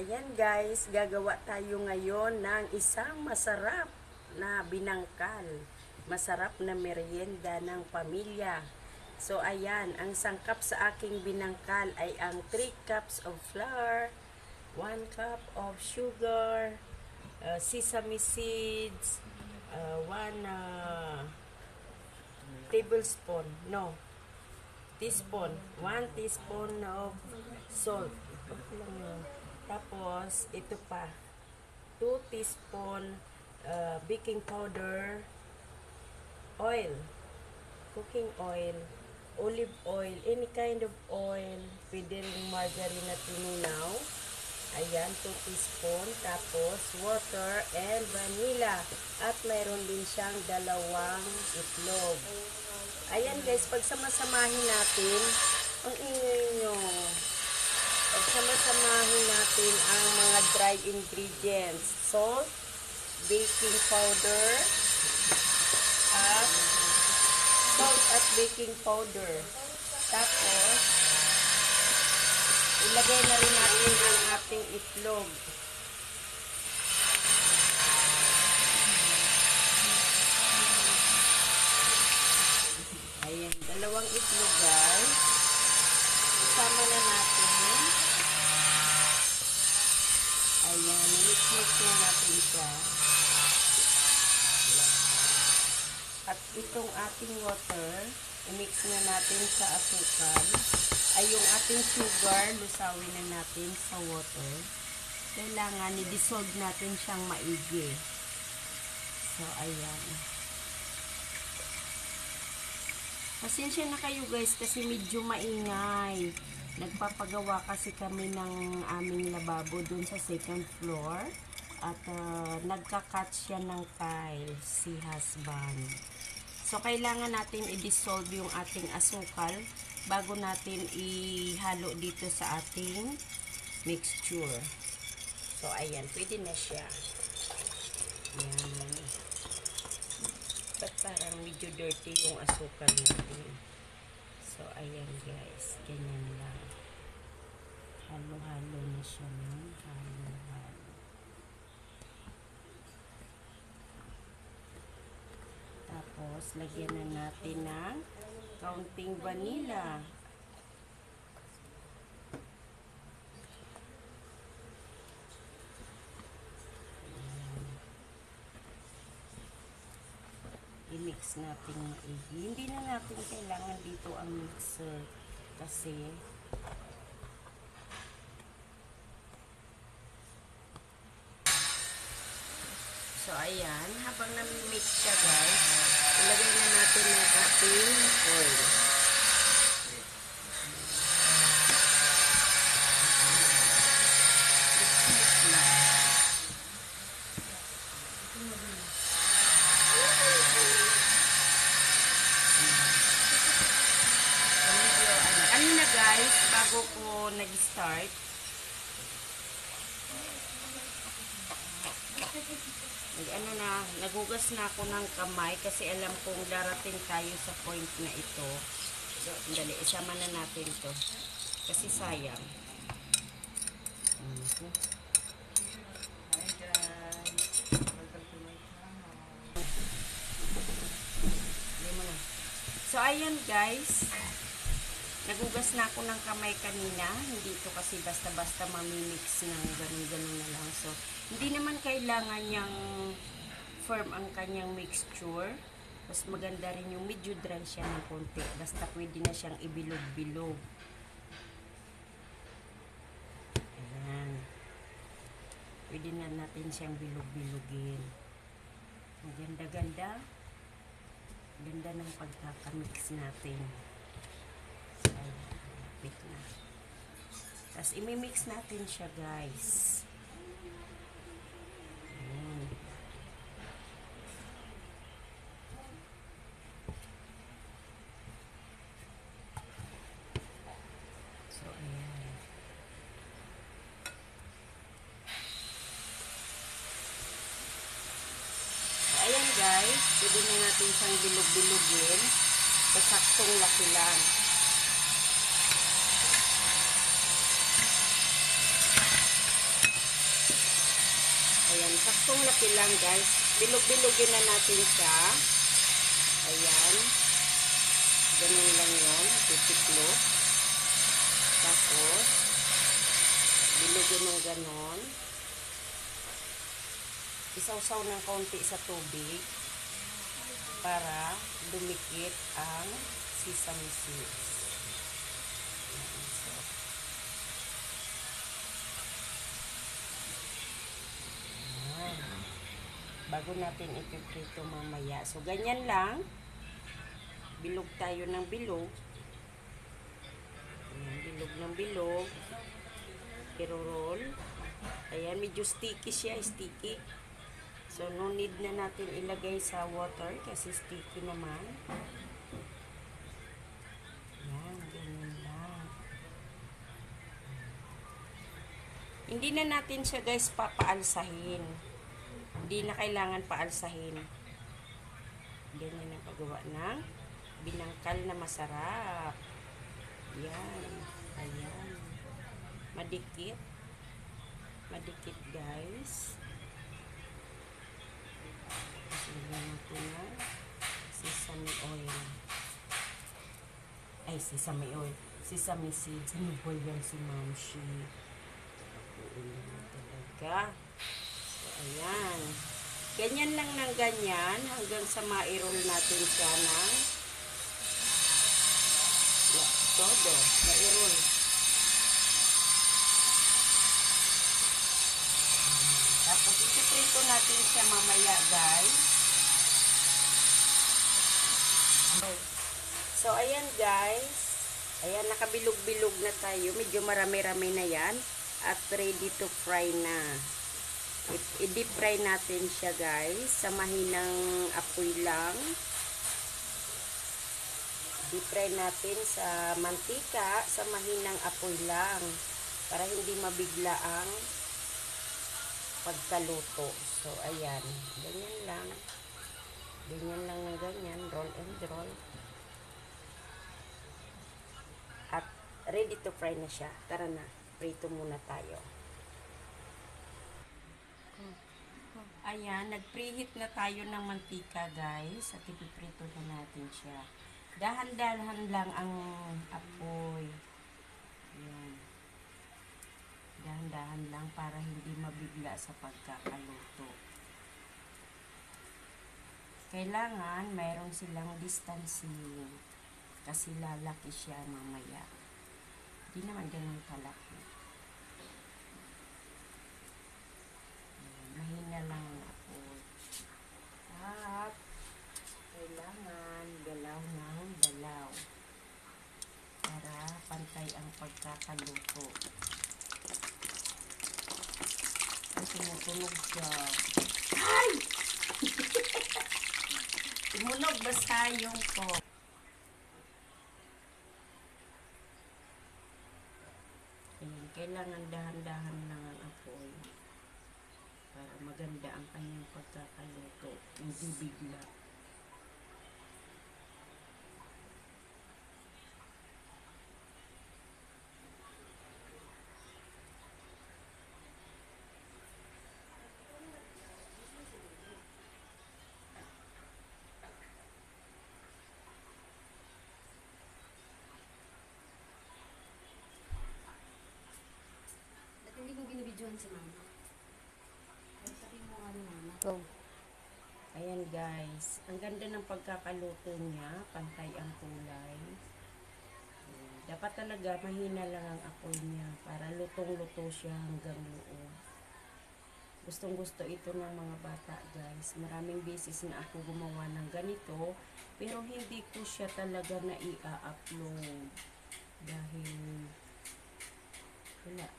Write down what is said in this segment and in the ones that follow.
Ayan guys, gagawa tayo ngayon ng isang masarap na binangkal. Masarap na merienda ng pamilya. So ayan, ang sangkap sa aking binangkal ay ang 3 cups of flour, 1 cup of sugar, sesame seeds, 1 tablespoon, no, teaspoon, 1 teaspoon of salt. Tapos, ito pa, 2 teaspoon baking powder, oil, cooking oil, olive oil, any kind of oil, pwede rin margarine na tinunaw. Ayan, 2 teaspoon. Tapos, water and vanilla. At mayroon din siyang 2 itlog. Ayan guys, pagsamasamahin natin, ang ingay nyo. Pagsamasamahin natin ang mga dry ingredients. Salt, baking powder, at salt at baking powder. Tapos, ilagay na rin natin ang ating itlog. Ayan, 2 itlog guys. Isama na natin. Ayan, mix-mix na natin siya. At itong ating water, i-mix na natin sa asukal. Ay yung ating sugar, lusawin na natin sa water. Kailangan i-dissolve natin siyang maigi. So, ayan. Pasensya na kayo guys kasi medyo maingay. Nagpapagawa kasi kami ng aming lababo dun sa 2nd floor. At nagka-cut siya ng tiles, si husband. So, kailangan natin i-dissolve yung ating asukal bago natin ihalo dito sa ating mixture. So, ayan. Pwede na siya. Ayan. But parang medyo dirty yung asukal natin. So, ayan guys. Ganyan lang. Halo-halo na siya ng halo-halo. Tapos, lagyan na natin ng kaunting vanilla. I-mix natin maigi. Hindi na natin kailangan dito ang mixer kasi so ayan, habang nami-mix siya guys, ilagay na natin ang ating oil. Mix lang. Kanina guys, bago ko nag-start, naghugas na ako ng kamay kasi alam kong darating tayo sa point na ito. So, dali, isama na natin to kasi sayang. Hi guys, welcome to my channel. So, ayan guys, naghugas na ako ng kamay kanina. Hindi ito kasi basta-basta mamimix ng ganun-ganun na lang. So, hindi naman kailangan niyang firm ang kanyang mixture. Mas maganda rin yung medyo dry siya ng konti. Basta pwede na siyang ibilog-bilog. Ayan. Pwede na natin siyang bilog-bilogin. Ang ganda-ganda. Ganda ng pagkakamix natin. So, wait na. Tapos, imimix natin siya, guys. Ayan. So, ayan. So, ayan, guys. Pwede na natin siyang bilog-bilogin. Saktong laki lang. Ayan, saktong laki lang guys. Bilog-bilogin na natin siya. Ayan. Ganun lang yun. Titiklop. Tapos, bilogin ng ganon. Isawsaw ng konti sa tubig para dumikit ang sesame seeds. So, bago natin ipiprito mamaya. So, ganyan lang. Bilog tayo ng bilog. Ayan, bilog ng bilog. I-roll. Ayan, medyo sticky siya. Sticky. So, no need na natin ilagay sa water kasi sticky naman. Ayan, ganyan lang. Hindi na natin siya guys papaalsahin. Hindi na kailangan paalsahin. Ganyan ang paggawa ng binangkal na masarap. Yan. Ayan. Madikit. Madikit guys. Lagyan natin na sesame oil. Ay, sesame oil. Sesame seeds. Ano ba yan si Mamshi? Talaga. Ayan. Ganyan lang ng ganyan hanggang sa ma-roll natin siya ng todo. Ma-roll. Tapos ipiprito natin siya mamaya guys. So ayan guys. Ayan, nakabilog-bilog na tayo. Medyo marami-rami na yan. At ready to fry na. I-deep fry natin siya guys sa mahinang apoy lang. Deep fry natin sa mantika sa mahinang apoy lang para hindi mabigla ang pagkaluto. So ayan, ganyan lang. Ganyan lang na ganyan, roll and roll. At ready to fry na siya. Tara na, prito muna tayo. Ayan, nag-preheat na tayo ng mantika guys. At ipiprito na natin siya. Dahan-dahan lang ang apoy. Ayan. Dahan-dahan lang para hindi mabigla sa pagkakaluto. Kailangan mayroon silang distancing. Kasi lalaki siya mamaya. Hindi naman ganun kalaki. Mahina lang ang apoy. At kailangan galaw ng galaw para pantay ang pagkakaluto. Ay, tumutunog siya. Ay! Tumunog basta yung to. Ayan, kailangan dahan-dahan lang ang apoy para maganda ang kanyang pagkakaluto. Hindi bigla. Hindi ko binibidyohan si mama. Ay, sabi mo nga ni mama. Go. Ayan guys. Ang ganda ng pagkakaluto niya. Pantay ang kulay. Ayan. Dapat talaga mahina lang ang apoy niya para lutong-luto siya hanggang loob. Gustong gusto ito ng mga bata guys. Maraming beses na ako gumawa ng ganito. Pero hindi ko siya talaga na i-upload. Dahil wala.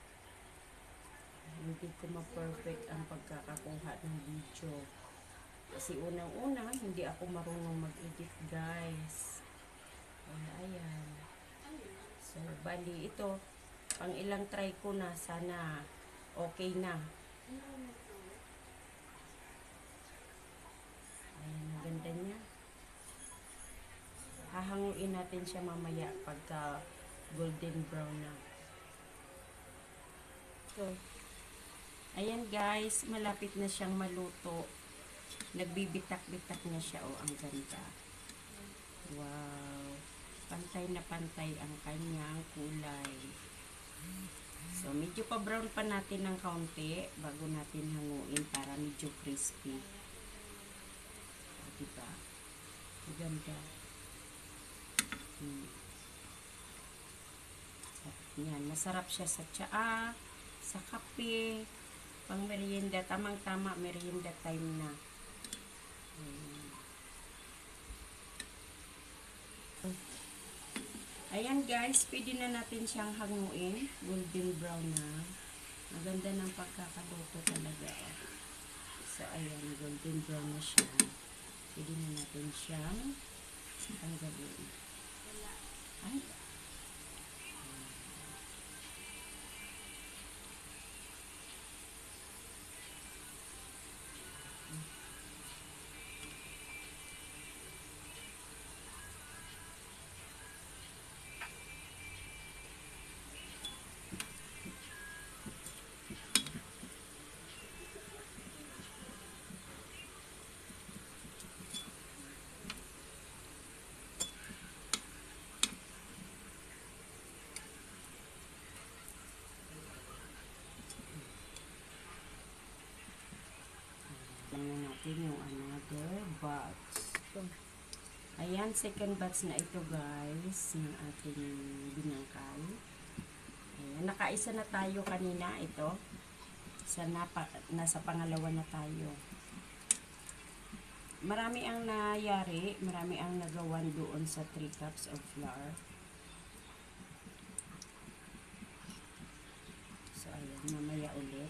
Hindi ko ma-perfect ang pagkakakuha ng video. Kasi unang-una, hindi ako marunong mag-edit guys. Ayan. So, bali ito, pang ilang try ko na, sana okay na. Ayan, ang ganda niya. Hahanguin natin siya mamaya pagka golden brown na. So, Ayan guys, malapit na siyang maluto. Nagbibitak-bitak na siya. Oh, ang ganda. Wow. Pantay na pantay ang kanyang kulay. So, medyo pa-brown pa natin ng kaunti bago natin hanguin para medyo crispy. O, diba? Ganda. Yan, masarap siya sa tsaa, sa kape, pang merienda. Tamang-tama, merienda time na. Ayan guys, pwede na natin siyang hanguin. Golden brown na. Ang ganda ng pagkakaluto talaga. So, ayan, golden brown na siya. Pwede na natin siyang tanggalin. Ay, tingnan natin yung another batch. Ayan, second batch na ito guys, ng ating binangkal. Ayan, nakaisa na tayo kanina ito. Nasa pangalawa na tayo. Marami ang nayari, marami ang nagawan doon sa 3 cups of flour. So, ayan, mamaya ulit.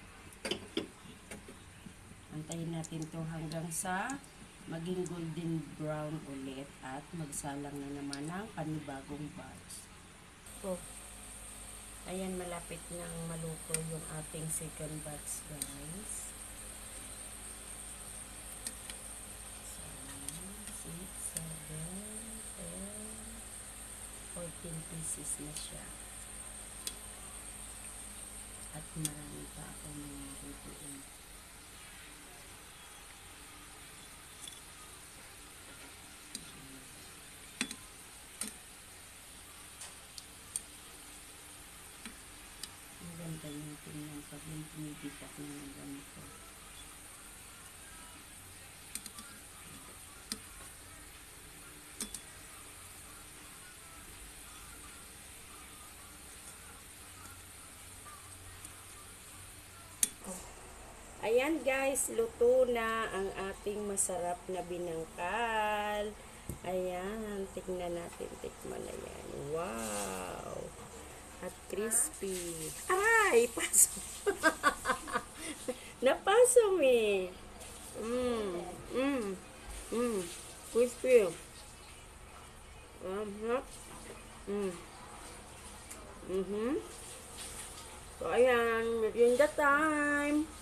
Antayin natin to hanggang sa maging golden brown ulit at magsalang na naman ng panibagong batch. Oh, ayan, malapit nang maluto yung ating second batch guys. So, 6, 7, 10, 14 pieces na siya. At marami pa akong mga lutuin. Ganyan tingnan pag yung pinipitak na ng ganito. Ayan guys, luto na ang ating masarap na binangkal. Ayan, tignan natin, tikman na yan. Wow! At crispy. Aray! Paso! Napaso me! Crispy. So, ayan, merienda time.